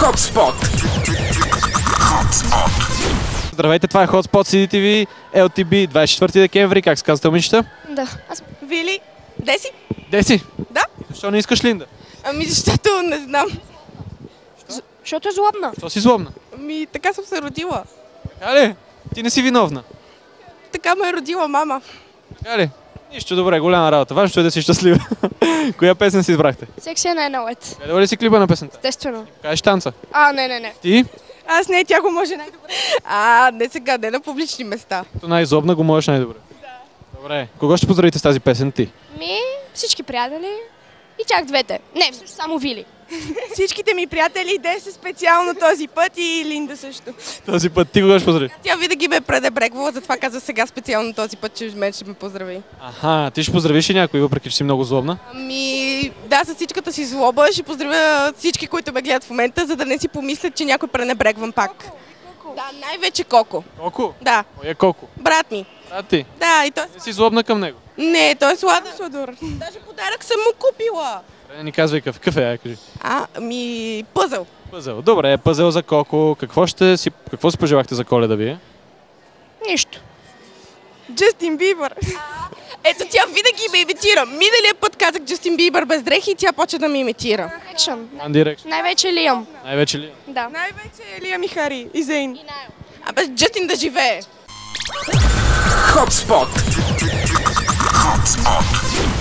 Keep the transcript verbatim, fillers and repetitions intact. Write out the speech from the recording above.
Hotspot. Здравейте, това е Hotspot Си Ди Ти Ви, Ел Ти Би, двадесет и четвърти декември. Как се казвате, момичета? Да. Аз... Вили. Деси? Деси? Да. Защо не искаш Линда? Ами защото не знам. Защото е злобна. Защо си злобна? Ами така съм се родила. Така ли? Ти не си виновна. Така ме е родила мама. Така ли? Нищо, добре, голяма работа. Важното е да си щастлива. Коя песен си избрахте? Секси е най-налет. Гледала ли си клипа на песента? Естествено. Кажеш танца. А, не, не, не. Ти? Аз не, тя го може най-добре. А, не сега, не на публични места. То най-злобна го можеш най-добре. Да. Добре. Кого ще поздравите с тази песен? Ти? Ми, всички приятели и чак двете. Не, всъщност само Вили. Всичките ми приятели, Деси специално този път и Линда също. Този път ти кого ще поздрави? Тя винаги ме пренебрегвала, затова каза сега специално този път, че мен ще ме поздрави. Аха, ти ще поздравиш и някой, въпреки че си много злобна? Ами, да, с всичката си злоба ще поздравя всички, които ме гледат в момента, за да не си помислят, че някой пренебрегвам пак. Да, най-вече Коко. Коко? Да. Кой е Коко? Брат ми. Брат ти? Да, и той... Не си злобна към него? Не, той е сладър. Сладър. Даже подарък съм му купила. Не ни казвай какъв. Какъв е, ай, кажи. А, ми, пъзъл. Пъзел. Добре, пъзел за Коко. Какво ще си... Какво си пожелахте за Коледа вие? Нищо. Джастин Бибър. Ето тя винаги ме имитира. Миналия път казах Джастин Бибър без дрехи и тя почва да ме имитира. Екшън. One Direction. Най-вече Лиам. Най-вече ли? Да. Най-вече Лиам и Хари и Зейн. И Найл. Абе, Джастин да живее. Hotspot. Hotspot.